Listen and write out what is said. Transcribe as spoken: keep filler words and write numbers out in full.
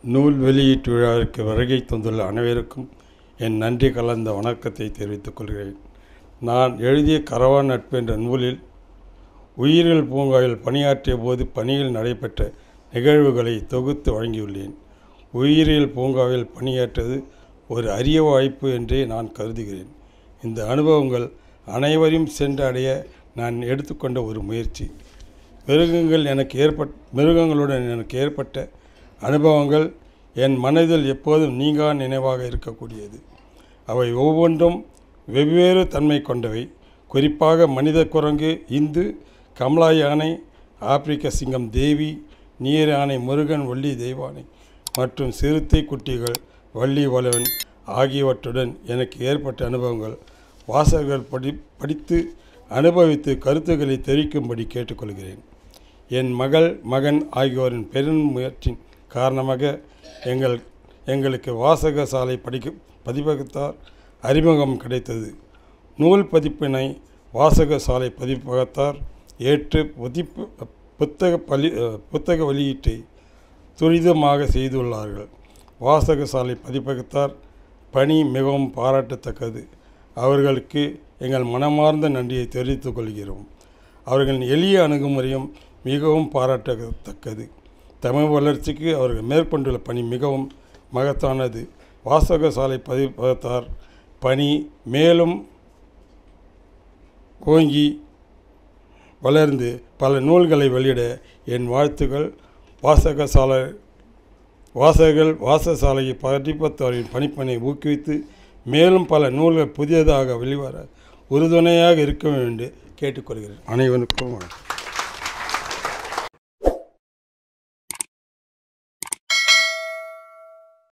நூல் வெளியீட்டு விழாவிற்கு வருகை தந்துள்ள அனைவருக்கும் என் நன்றி கலந்த வணக்கத்தை தெரிவித்துக் கொள்கிறேன். நான் எழுதிய கரவான் நட்பு என்ற நூலில் உயிரியல் பூங்காவில் பணியாற்றிய போது பணியில் நடைபெற்ற நிகழ்வுகளை தொகுத்து வழங்கியுள்ளேன். உயிரியல் பூங்காவில் பணியாற்றுவது ஒரு அரிய வாய்ப்பு என்றே நான் கருதுகிறேன். இந்த அனுபவங்கள் அனைவரையும் சென்று அடைய நான் எடுத்துக்கொண்ட ஒரு முயற்சி. மிருகங்கள் எனக்கு ஏற்பட் மிருகங்களுடன் எனக்கு ஏற்பட்ட அனுபவங்கள் என் மனதில் எப்போதும் நீங்கா நினைவாக இருக்கக்கூடியது. அவை ஒவ்வொன்றும் வெவ்வேறு தன்மை கொண்டவை. குறிப்பாக மனித குரங்கு இந்து, கமலா யானை, ஆப்பிரிக்க சிங்கம் தேவி, நீர் யானை முருகன், வள்ளி தெய்வானை மற்றும் சிறுத்தை குட்டிகள் வள்ளி வளவன் ஆகியவற்றுடன் எனக்கு ஏற்பட்ட அனுபவங்கள் வாசகர்கள் படி படித்து அனுபவித்து கருத்துக்களை தெரிவிக்கும்படி கேட்டுக்கொள்கிறேன். என் மகள் மகன் ஆகியோரின் பெரும் முயற்சியின் காரணமாக எங்கள் எங்களுக்கு வாசக சாலை படிக்க பதிப்பகத்தார் அறிமுகம் கிடைத்தது. நூல் பதிப்பினை வாசக சாலை பதிப்பகத்தார் ஏற்று பதிப்பு புத்தக பலி புத்தக வெளியீட்டை துரிதமாக செய்துள்ளார்கள். வாசக சாலை பதிப்பகத்தார் பணி மிகவும் பாராட்டத்தக்கது. அவர்களுக்கு எங்கள் மனமார்ந்த நன்றியை தெரிவித்துக் கொள்கிறோம். அவர்களின் எளிய அணுகுமுறையும் மிகவும் பாராட்டத்தக்கது. தமிழ் வளர்ச்சிக்கு அவர்கள் மேற்கொண்டுள்ள பணி மிகவும் மகத்தானது. வாசக சாலை பதிப்பகத்தார் பணி மேலும் ஓங்கி வளர்ந்து பல நூல்களை வெளியிட என் வாழ்த்துக்கள். வாசக சாலை வாசகர்கள் வாசகசாலையை பதிப்பகத்தாரின் பணிப்பணி ஊக்குவித்து மேலும் பல நூல்கள் புதியதாக வெளிவர உறுதுணையாக இருக்க வேண்டும் என்று கேட்டுக்கொள்கிறேன். அனைவருக்கும்